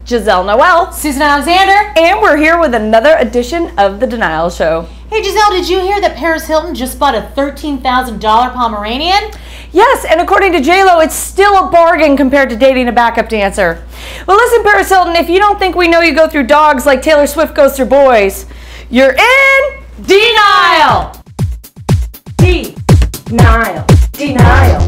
Gisele Noel Susan Alexander. And we're here with another edition of The Denial Show. Hey Gisele, did you hear that Paris Hilton just bought a $13,000 Pomeranian? Yes, and according to J-Lo, it's still a bargain compared to dating a backup dancer. Well, listen, Paris Hilton, if you don't think we know you go through dogs like Taylor Swift goes through boys, you're in denial. Denial. Denial.